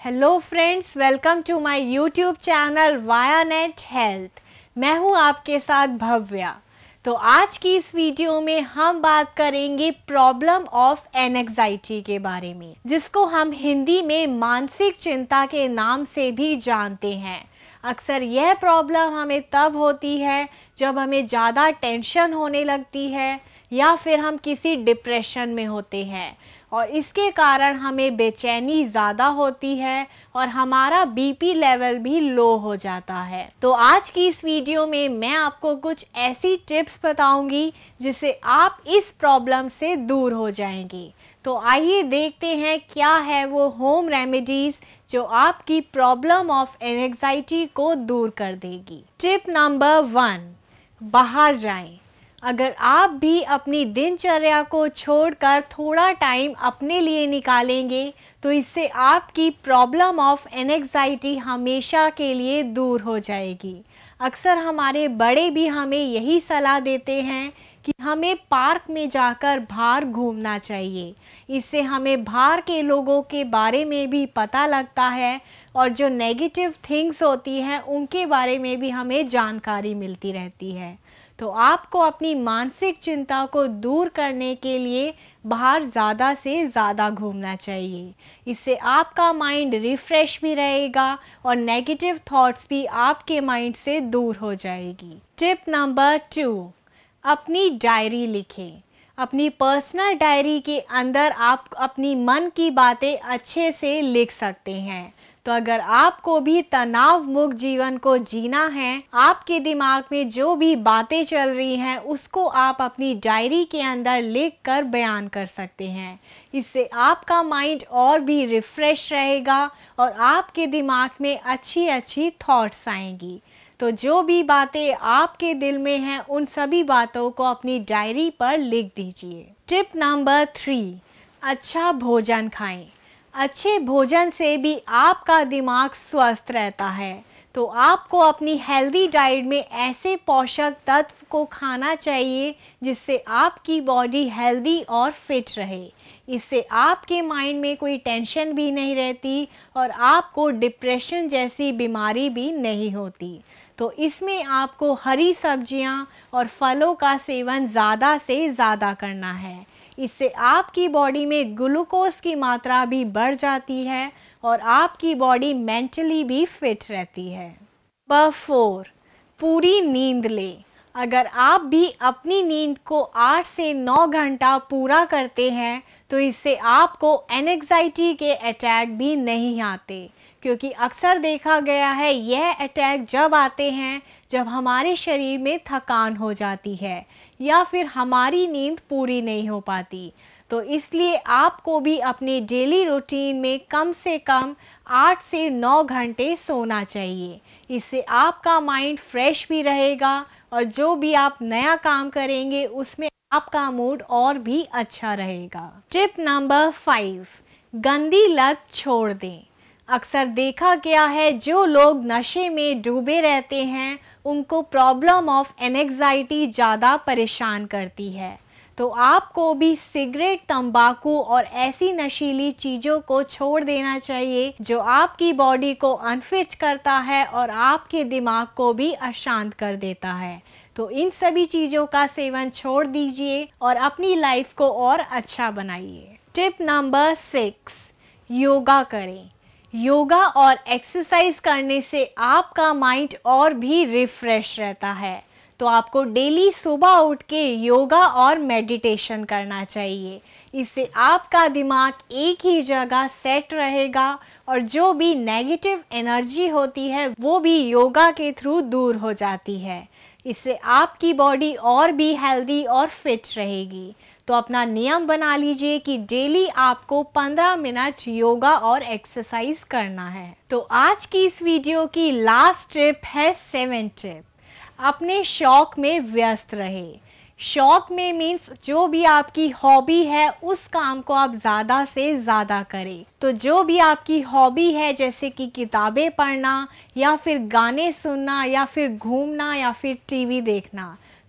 Hello friends, welcome to my YouTube channel वायानेट health. मैं हूं आपके साथ भव्या। तो आज की इस वीडियो में हम बात करेंगे प्रॉब्लम ऑफ एंग्जाइटी के बारे में, जिसको हम हिंदी में मानसिक चिंता के नाम से भी जानते हैं। अक्सर यह प्रॉब्लम हमें तब होती है जब हमें ज़्यादा टेंशन होने लगती है या फिर हम किसी डिप्रेशन में होते हैं, और इसके कारण हमें बेचैनी ज़्यादा होती है और हमारा बीपी लेवल भी लो हो जाता है। तो आज की इस वीडियो में मैं आपको कुछ ऐसी टिप्स बताऊंगी जिससे आप इस प्रॉब्लम से दूर हो जाएंगे। तो आइए देखते हैं क्या है वो होम रेमेडीज़ जो आपकी प्रॉब्लम ऑफ एंग्जाइटी को दूर कर देगी। टिप नंबर 1, बाहर जाएं। अगर आप भी अपनी दिनचर्या को छोड़कर थोड़ा टाइम अपने लिए निकालेंगे तो इससे आपकी प्रॉब्लम ऑफ एंग्जाइटी हमेशा के लिए दूर हो जाएगी। अक्सर हमारे बड़े भी हमें यही सलाह देते हैं कि हमें पार्क में जाकर बाहर घूमना चाहिए। इससे हमें बाहर के लोगों के बारे में भी पता लगता है और जो नेगेटिव थिंग्स होती हैं उनके बारे में भी हमें जानकारी मिलती रहती है। तो आपको अपनी मानसिक चिंता को दूर करने के लिए बाहर ज़्यादा से ज़्यादा घूमना चाहिए। इससे आपका माइंड रिफ्रेश भी रहेगा और नेगेटिव थॉट्स भी आपके माइंड से दूर हो जाएगी। टिप नंबर 2, अपनी डायरी लिखें। अपनी पर्सनल डायरी के अंदर आप अपनी मन की बातें अच्छे से लिख सकते हैं। तो अगर आपको भी तनाव मुक्त जीवन को जीना है, आपके दिमाग में जो भी बातें चल रही हैं उसको आप अपनी डायरी के अंदर लिख कर बयान कर सकते हैं। इससे आपका माइंड और भी रिफ्रेश रहेगा और आपके दिमाग में अच्छी अच्छी थॉट्स आएंगी। तो जो भी बातें आपके दिल में हैं उन सभी बातों को अपनी डायरी पर लिख दीजिए। टिप नंबर 3, अच्छा भोजन खाएं। अच्छे भोजन से भी आपका दिमाग स्वस्थ रहता है। तो आपको अपनी हेल्दी डाइट में ऐसे पोषक तत्व को खाना चाहिए जिससे आपकी बॉडी हेल्दी और फिट रहे। इससे आपके माइंड में कोई टेंशन भी नहीं रहती और आपको डिप्रेशन जैसी बीमारी भी नहीं होती। तो इसमें आपको हरी सब्जियां और फलों का सेवन ज़्यादा से ज़्यादा करना है। इससे आपकी बॉडी में ग्लूकोज की मात्रा भी बढ़ जाती है और आपकी बॉडी मेंटली भी फिट रहती है। नंबर 4, पूरी नींद लें। अगर आप भी अपनी नींद को 8 से 9 घंटा पूरा करते हैं तो इससे आपको एंग्जाइटी के अटैक भी नहीं आते, क्योंकि अक्सर देखा गया है यह अटैक जब आते हैं जब हमारे शरीर में थकान हो जाती है या फिर हमारी नींद पूरी नहीं हो पाती। तो इसलिए आपको भी अपने डेली रूटीन में कम से कम 8 से 9 घंटे सोना चाहिए। इससे आपका माइंड फ्रेश भी रहेगा और जो भी आप नया काम करेंगे उसमें आपका मूड और भी अच्छा रहेगा। टिप नंबर 5, गंदी लत छोड़ दें। अक्सर देखा गया है जो लोग नशे में डूबे रहते हैं उनको प्रॉब्लम ऑफ एंग्जाइटी ज़्यादा परेशान करती है। तो आपको भी सिगरेट, तंबाकू और ऐसी नशीली चीज़ों को छोड़ देना चाहिए जो आपकी बॉडी को अनफिट करता है और आपके दिमाग को भी अशांत कर देता है। तो इन सभी चीज़ों का सेवन छोड़ दीजिए और अपनी लाइफ को और अच्छा बनाइए। टिप नंबर 6, योगा करें। योगा और एक्सरसाइज करने से आपका माइंड और भी रिफ्रेश रहता है। तो आपको डेली सुबह उठ के योगा और मेडिटेशन करना चाहिए। इससे आपका दिमाग एक ही जगह सेट रहेगा और जो भी नेगेटिव एनर्जी होती है वो भी योगा के थ्रू दूर हो जाती है। इससे आपकी बॉडी और भी हेल्दी और फिट रहेगी। तो अपना नियम बना लीजिए कि डेली आपको 15 मिनट योगा और एक्सरसाइज करना है। तो आज की इस वीडियो की लास्ट टिप है 7 टिप। अपने शौक में व्यस्त रहे। शौक में मीन्स जो भी आपकी हॉबी है उस काम को आप ज़्यादा से ज़्यादा करें। तो जो भी आपकी हॉबी है जैसे कि किताबें पढ़ना या फिर गाने सुनना या फिर घूमना या फिर टीवी देखना,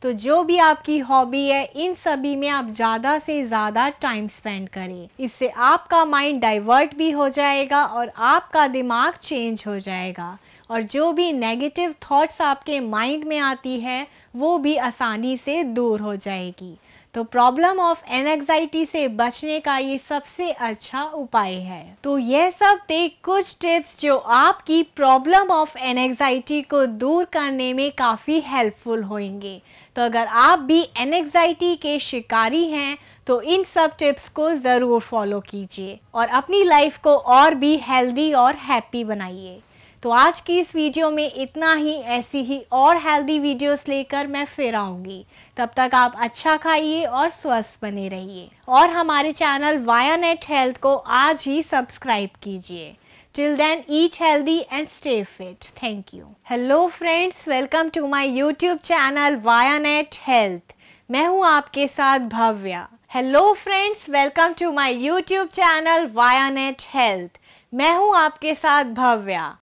तो जो भी आपकी हॉबी है इन सभी में आप ज़्यादा से ज़्यादा टाइम स्पेंड करें। इससे आपका माइंड डाइवर्ट भी हो जाएगा और आपका दिमाग चेंज हो जाएगा और जो भी नेगेटिव थॉट्स आपके माइंड में आती है वो भी आसानी से दूर हो जाएगी। तो प्रॉब्लम ऑफ एंजाइटी से बचने का ये सबसे अच्छा उपाय है। तो यह सब थे कुछ टिप्स जो आपकी प्रॉब्लम ऑफ एंजाइटी को दूर करने में काफ़ी हेल्पफुल होंगे। तो अगर आप भी एंजाइटी के शिकारी हैं तो इन सब टिप्स को ज़रूर फॉलो कीजिए और अपनी लाइफ को और भी हेल्दी और हैप्पी बनाइए। तो आज की इस वीडियो में इतना ही। ऐसी ही और हेल्दी वीडियोस लेकर मैं फिर आऊँगी। तब तक आप अच्छा खाइए और स्वस्थ बने रहिए और हमारे चैनल वाया नेट हेल्थ को आज ही सब्सक्राइब कीजिए। Till then, eat healthy and stay fit. Thank you. Hello friends, welcome to my YouTube channel Via Net Health. मैं हूँ आपके साथ Bhavya. Hello friends, welcome to my YouTube channel Via Net Health. मैं हूँ आपके साथ भव्या।